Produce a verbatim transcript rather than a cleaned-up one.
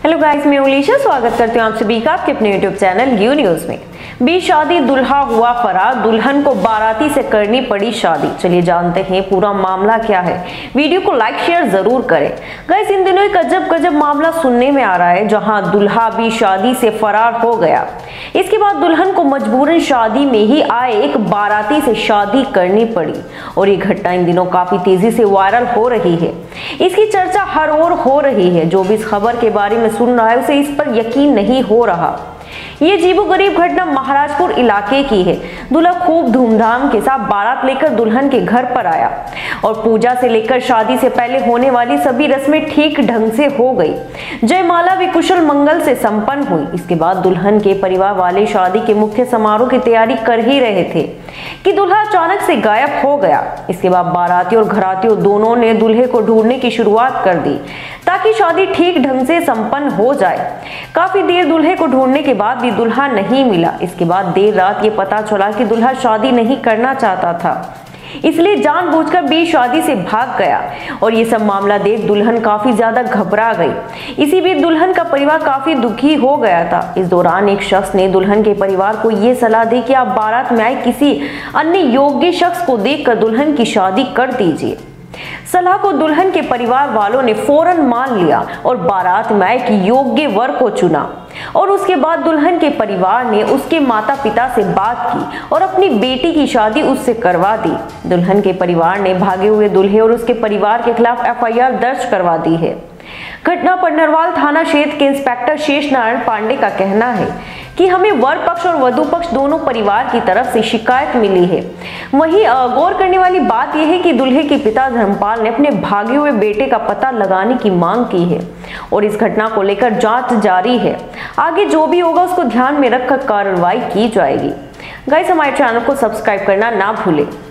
Hello guys, मैं उलीशा स्वागत करती हूँ आप सभी का आपके अपने यूट्यूब चैनल यू न्यूज में। बी शादी दुल्हा हुआ फरार, दुल्हन को बाराती से करनी पड़ी शादी। चलिए जानते हैं पूरा मामला क्या है। वीडियो को लाइक शेयर जरूर करें। गाइस, इन दिनों एक अजब गजब मामला सुनने में आ रहा है, जहां दुल्हा भी शादी से फरार हो गया। इसके बाद दुल्हन को मजबूरन शादी में ही आए एक बाराती से शादी करनी पड़ी और ये घटना इन दिनों काफी तेजी से वायरल हो रही है। इसकी चर्चा हर ओर हो रही है। जो भी इस खबर के बारे में सुन रहा है उसे इस पर यकीन नहीं हो रहा। ये अजीबोगरीब घटना महाराजपुर इलाके की है। दूल्हा खूब धूमधाम के साथ बारात लेकर दुल्हन के घर पर आया और पूजा से लेकर शादी से पहले होने वाली सभी रस्में ठीक ढंग से हो गई। जयमाला भी कुशल मंगल से संपन्न हुई। इसके बाद दुल्हन के परिवार वाले शादी के मुख्य समारोह की तैयारी कर ही रहे थे कि दूल्हा अचानक से गायब हो गया। इसके बाद बारातियों और घरातियों दोनों ने दूल्हे को ढूंढने की शुरुआत कर दी ताकि शादी ठीक ढंग से संपन्न हो जाए। काफी देर दूल्हे को ढूंढने के बाद भी दुल्हा नहीं मिला। इसके बाद देर रात ये पता चला कि दूल्हा शादी नहीं करना चाहता था, इसलिए जानबूझकर भी शादी से भाग गया और ये सब मामला देख दुल्हन काफी ज्यादा घबरा गई। इसी बीच दुल्हन का परिवार काफी दुखी हो गया था। इस दौरान एक शख्स ने दुल्हन के परिवार को ये सलाह दी कि आप बारात में आए किसी अन्य योग्य शख्स को देखकर दुल्हन की शादी कर दीजिए। सलाह को दुल्हन के परिवार वालों ने फौरन मान लिया और बारात में एक योग्य वर को चुना और उसके बाद दुल्हन के परिवार ने उसके माता पिता से बात की और अपनी बेटी की शादी उससे करवा दी। दुल्हन के परिवार ने भागे हुए दूल्हे और उसके परिवार के खिलाफ एफ आई आर दर्ज करवा दी है। घटना पर नरवाल थाना क्षेत्र के इंस्पेक्टर शेष नारायण पांडे का कहना है कि हमें वर पक्ष और वधु पक्ष दोनों परिवार की तरफ से शिकायत मिली है। वहीं गौर करने वाली बात यह है कि दूल्हे के पिता धर्मपाल ने अपने भागे हुए बेटे का पता लगाने की मांग की है और इस घटना को लेकर जांच जारी है। आगे जो भी होगा उसको ध्यान में रखकर कार्रवाई की जाएगी। गाइस, हमारे चैनल को सब्सक्राइब करना ना भूलें।